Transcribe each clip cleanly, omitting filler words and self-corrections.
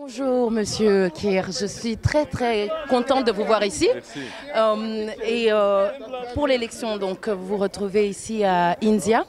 Bonjour Monsieur Kir, je suis très contente de vous voir ici. Pour l'élection, donc vous vous retrouvez ici à India.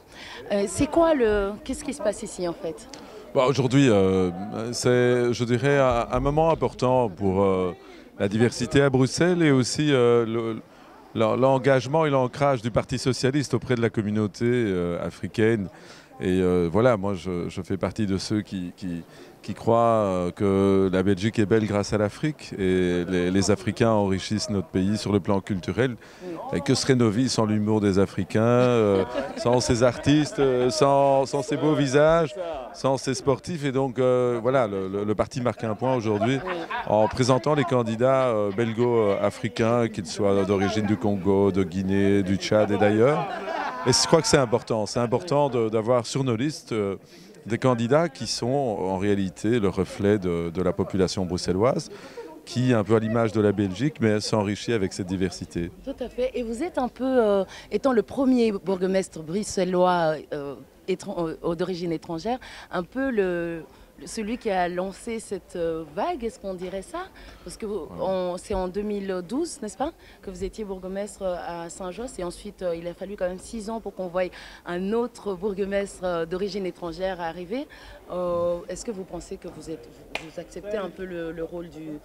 Qu'est-ce qui se passe ici en fait? Aujourd'hui, c'est, je dirais, un moment important pour la diversité à Bruxelles et aussi l'engagement et l'ancrage du Parti socialiste auprès de la communauté africaine. Et voilà, moi je fais partie de ceux qui croient que la Belgique est belle grâce à l'Afrique et les Africains enrichissent notre pays sur le plan culturel. Et que serait nos vies sans l'humour des Africains, sans ces artistes, sans ces beaux visages, sans ces sportifs. Et donc voilà, le parti marque un point aujourd'hui en présentant les candidats belgo-africains, qu'ils soient d'origine du Congo, de Guinée, du Tchad et d'ailleurs. Et je crois que c'est important. C'est important d'avoir sur nos listes des candidats qui sont en réalité le reflet de la population bruxelloise, qui, un peu à l'image de la Belgique, mais s'enrichit avec cette diversité. Tout à fait. Et vous êtes un peu, étant le premier bourgmestre bruxellois d'origine étrangère, un peu celui qui a lancé cette vague, est-ce qu'on dirait ça? Parce que c'est en 2012, n'est-ce pas, que vous étiez bourgmestre à Saint-Josse et ensuite il a fallu quand même 6 ans pour qu'on voie un autre bourgmestre d'origine étrangère arriver. Est-ce que vous pensez que vous acceptez un peu le rôle du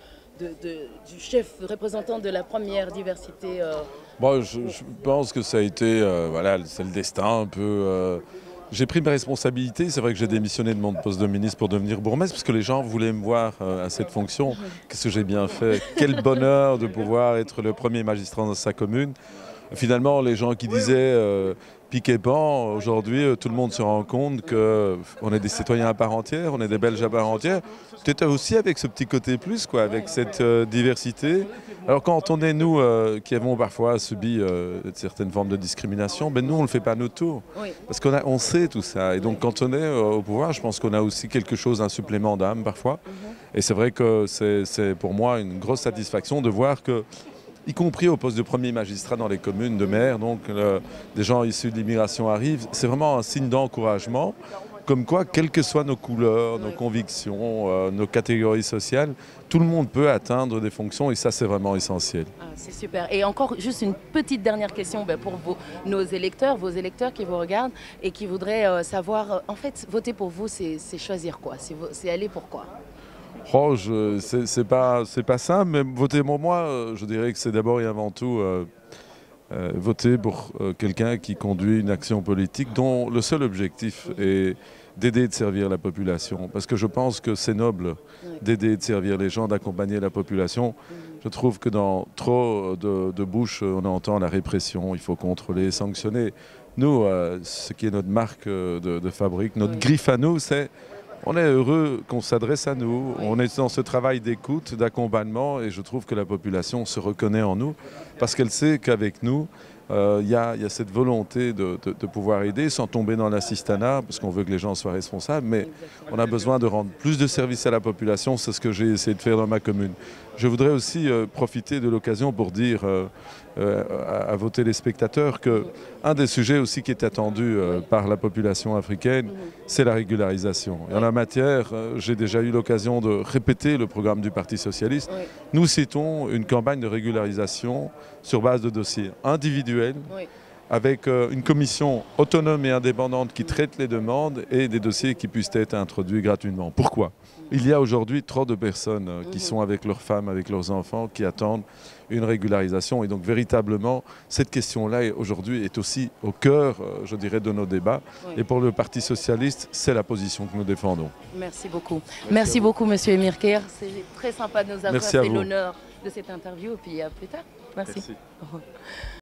chef représentant de la première diversité? Bon, je pense que ça a été, voilà, c'est le destin un peu. J'ai pris mes responsabilités, c'est vrai que j'ai démissionné de mon poste de ministre pour devenir bourgmestre parce que les gens voulaient me voir à cette fonction. Qu'est-ce que j'ai bien fait? Quel bonheur de pouvoir être le premier magistrat dans sa commune. Finalement, les gens qui disaient piquet-pan, aujourd'hui, tout le monde se rend compte qu'on est des citoyens à part entière, on est des Belges à part entière. Peut-être aussi avec ce petit côté plus, quoi, avec cette diversité. Alors quand on est, nous, qui avons parfois subi certaines formes de discrimination, ben nous, on ne le fait pas à notre tour. Oui. Parce qu'on sait tout ça. Et donc quand on est au pouvoir, je pense qu'on a aussi quelque chose, un supplément d'âme parfois. Et c'est vrai que c'est pour moi une grosse satisfaction de voir que, y compris au poste de premier magistrat dans les communes de maire, donc des gens issus de l'immigration arrivent. C'est vraiment un signe d'encouragement, comme quoi, quelles que soient nos couleurs, nos convictions, nos catégories sociales, tout le monde peut atteindre des fonctions et ça, c'est vraiment essentiel. Ah, c'est super. Et encore juste une petite dernière question pour vos électeurs qui vous regardent et qui voudraient savoir, en fait, voter pour vous, c'est choisir quoi? C'est aller pour quoi? Oh, c'est pas ça, mais voter pour moi, je dirais que c'est d'abord et avant tout voter pour quelqu'un qui conduit une action politique dont le seul objectif est d'aider et de servir la population. Parce que je pense que c'est noble d'aider et de servir les gens, d'accompagner la population. Je trouve que dans trop de bouches, on entend la répression, il faut contrôler, sanctionner. Nous, ce qui est notre marque de fabrique, notre griffe à nous, c'est... On est heureux qu'on s'adresse à nous, on est dans ce travail d'écoute, d'accompagnement et je trouve que la population se reconnaît en nous parce qu'elle sait qu'avec nous, il y a cette volonté de pouvoir aider sans tomber dans l'assistanat parce qu'on veut que les gens soient responsables, mais on a besoin de rendre plus de services à la population, c'est ce que j'ai essayé de faire dans ma commune. Je voudrais aussi profiter de l'occasion pour dire à vos téléspectateurs qu'un des sujets aussi qui est attendu par la population africaine, c'est la régularisation. Et en la matière, j'ai déjà eu l'occasion de répéter le programme du Parti socialiste. Nous citons une campagne de régularisation sur base de dossiers individuels, avec une commission autonome et indépendante qui traite les demandes et des dossiers qui puissent être introduits gratuitement. Pourquoi? Il y a aujourd'hui trop de personnes qui sont avec leurs femmes, avec leurs enfants, qui attendent une régularisation. Et donc véritablement, cette question-là aujourd'hui est aussi au cœur, je dirais, de nos débats. Et pour le Parti socialiste, c'est la position que nous défendons. Merci beaucoup. Merci beaucoup, Monsieur Emir Kir. C'est très sympa de nous avoir fait l'honneur de cette interview. Et puis à plus tard. Merci.